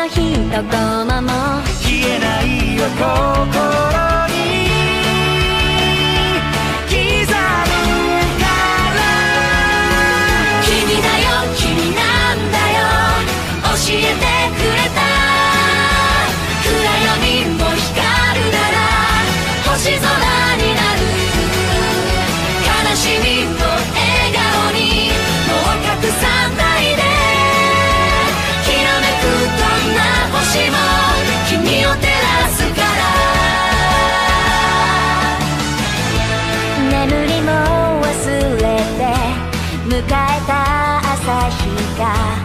の一コマも消えないよ心に刻むから君だよ君なんだよ教えてくれた暗闇も光るなら星空になる悲しみと笑顔にもう隠さないできらめくどんな星も君を照らすから眠りも忘れて迎えた朝日が